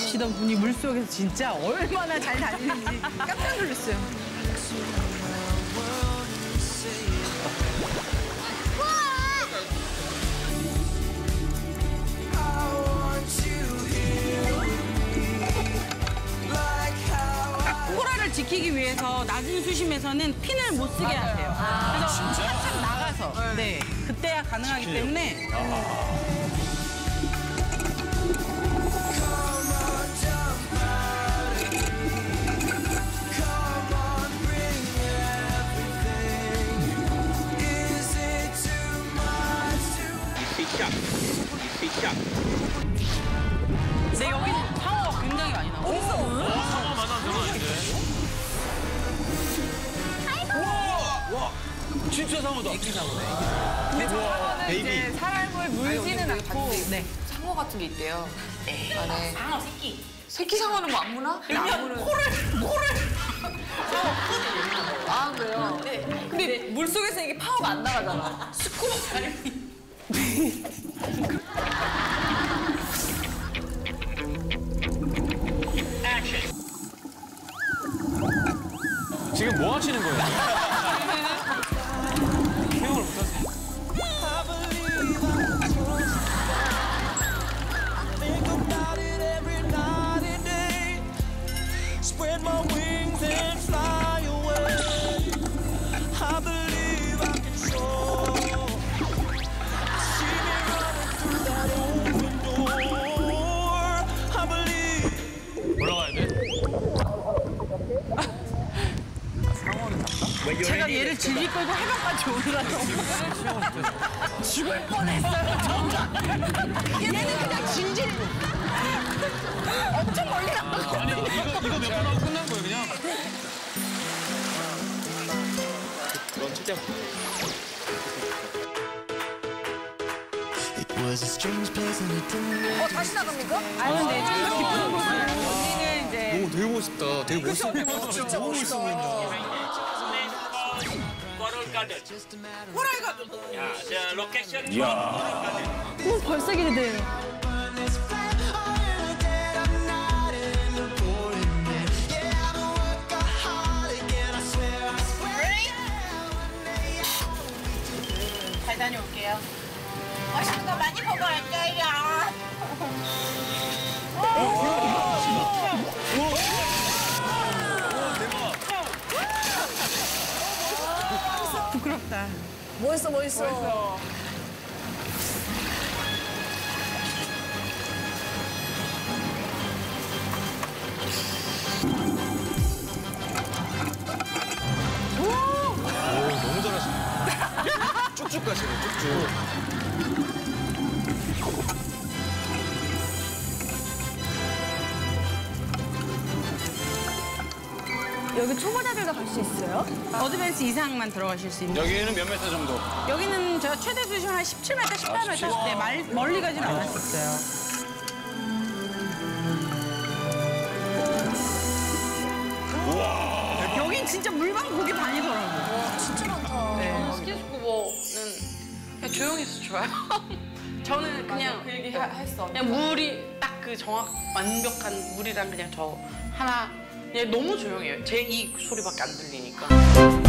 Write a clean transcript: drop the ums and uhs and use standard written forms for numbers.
하시던 분이 물속에서 진짜 얼마나 잘 달리는지 깜짝 놀랐어요. 지키기 위해서 낮은 수심에서는 핀을 못 쓰게 하세요. 그래서 살짝 나가서 네 그때야 가능하기 때문에. 네, 여기 상어가 굉장히 많이 나와요. 상어 만나면 되는데. 와, 진짜 상어다. 근데 상어는 이제 사람을 물지는 않고 네. 상어 같은 게 있대요. 안에. 상어 새끼. 새끼 상어는 뭐 안 무나? 코를. 아, 그래요? 네. 근데 물속에서 이게 파워가 안 나가잖아. 스쿠버 다리. 지금 뭐 하시는 거예요? 수영을 못하세요. 올라가야 돼? 제가 얘를 즐길 거고 해변까지 오느라서 죽을 뻔했어요, 정작. 얘는 그냥 질질. 엄청 멀리 갔거든요. 아니, 이거 몇 번 하고 끝난 거예요, 그냥? 넌 최대한. 다시 나갑니까? 아유, 네, 좀 깊은 곳으로. 여기는 이제. 오, 되게 멋있다. 되게 멋있어. 진짜 멋있어 보인다. 오, 벌써 기대돼요. 잘 다녀올게요. 맛있는 거 많이 먹어갈게요. 부끄럽다. 멋있어, 멋있어. 너무 잘하시네. 쭉쭉 가시네, 쭉쭉. 여기 초보자들도 갈 수 있어요? 어드밴스 이상만 들어가실 수 있는. 여기는 몇 메터 정도? 여기는 제가 최대 수심 한 17m, 18m. 네, 멀리 가진 않았었어요. 여긴 진짜 물방 고기 반이더라고요. 진짜 많다. 스킨스쿠버는 그냥 조용해서 좋아요. 저는 그냥 그 얘기 했어. 그냥 물이 딱 그 완벽한 물이랑 그냥 저 하나 그냥 너무 조용해요. 제 이 소리밖에 안 들리니까.